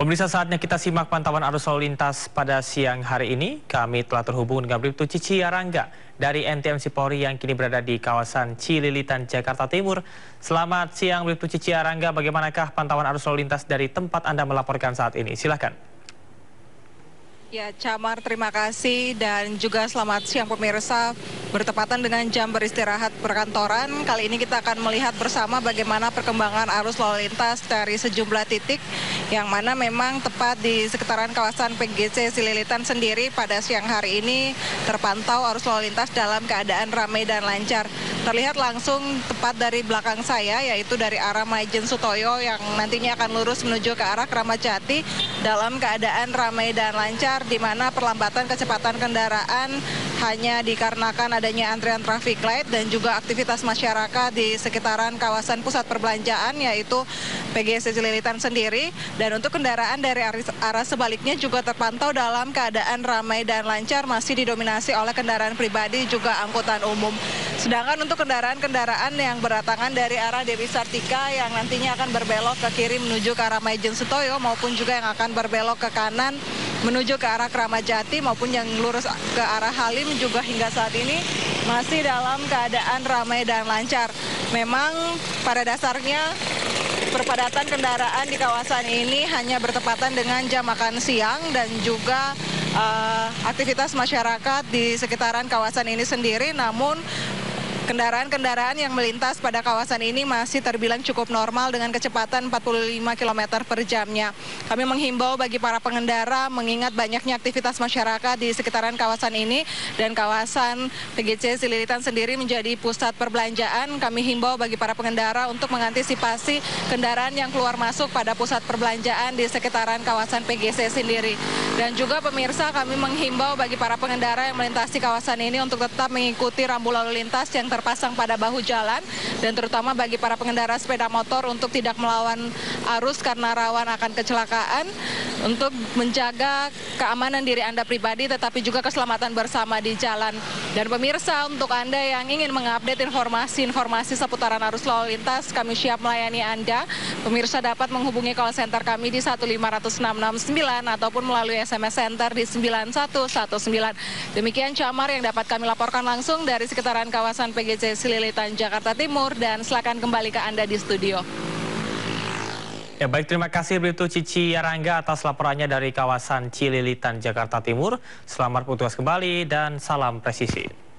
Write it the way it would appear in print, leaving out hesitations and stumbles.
Pemirsa, saatnya kita simak pantauan arus lalu lintas pada siang hari ini. Kami telah terhubung dengan Bribtu Cici Arangga dari NTMC Polri yang kini berada di kawasan Cililitan, Jakarta Timur. Selamat siang Bribtu Cici Arangga, bagaimanakah pantauan arus lalu lintas dari tempat Anda melaporkan saat ini? Silakan. Ya, Camar, terima kasih dan juga selamat siang pemirsa. Bertepatan dengan jam beristirahat perkantoran, kali ini kita akan melihat bersama bagaimana perkembangan arus lalu lintas dari sejumlah titik yang mana memang tepat di sekitaran kawasan PGC Cililitan sendiri pada siang hari ini terpantau arus lalu lintas dalam keadaan ramai dan lancar. Terlihat langsung tepat dari belakang saya, yaitu dari arah Maijen Sutoyo yang nantinya akan lurus menuju ke arah Kramat Jati dalam keadaan ramai dan lancar, di mana perlambatan kecepatan kendaraan hanya dikarenakan adanya antrian traffic light dan juga aktivitas masyarakat di sekitaran kawasan pusat perbelanjaan, yaitu PGC Cililitan sendiri. Dan untuk kendaraan dari arah sebaliknya juga terpantau dalam keadaan ramai dan lancar, masih didominasi oleh kendaraan pribadi juga angkutan umum. Sedangkan untuk kendaraan-kendaraan yang berdatangan dari arah Dewi Sartika yang nantinya akan berbelok ke kiri menuju ke arah Maijen Sutoyo maupun juga yang akan berbelok ke kanan menuju ke arah Kramat Jati maupun yang lurus ke arah Halim juga hingga saat ini masih dalam keadaan ramai dan lancar. Memang pada dasarnya perpadatan kendaraan di kawasan ini hanya bertepatan dengan jam makan siang dan juga aktivitas masyarakat di sekitaran kawasan ini sendiri, namun kendaraan-kendaraan yang melintas pada kawasan ini masih terbilang cukup normal dengan kecepatan 45 km per jamnya. Kami menghimbau bagi para pengendara mengingat banyaknya aktivitas masyarakat di sekitaran kawasan ini dan kawasan PGC Cililitan sendiri menjadi pusat perbelanjaan. Kami himbau bagi para pengendara untuk mengantisipasi kendaraan yang keluar masuk pada pusat perbelanjaan di sekitaran kawasan PGC sendiri. Dan juga pemirsa, kami menghimbau bagi para pengendara yang melintasi kawasan ini untuk tetap mengikuti rambu lalu lintas yang terpasang pada bahu jalan, dan terutama bagi para pengendara sepeda motor untuk tidak melawan arus karena rawan akan kecelakaan, untuk menjaga keamanan diri Anda pribadi tetapi juga keselamatan bersama di jalan. Dan pemirsa, untuk Anda yang ingin mengupdate informasi seputaran arus lalu lintas, kami siap melayani Anda. Pemirsa dapat menghubungi call center kami di 1500669 ataupun melalui SMS Center di 9119. Demikian Camar yang dapat kami laporkan langsung dari sekitaran kawasan PGC Cililitan, Jakarta Timur, dan silakan kembali ke Anda di studio. Ya baik, terima kasih Bribtu Cici Arangga atas laporannya dari kawasan Cililitan, Jakarta Timur. Selamat bertugas kembali dan salam presisi.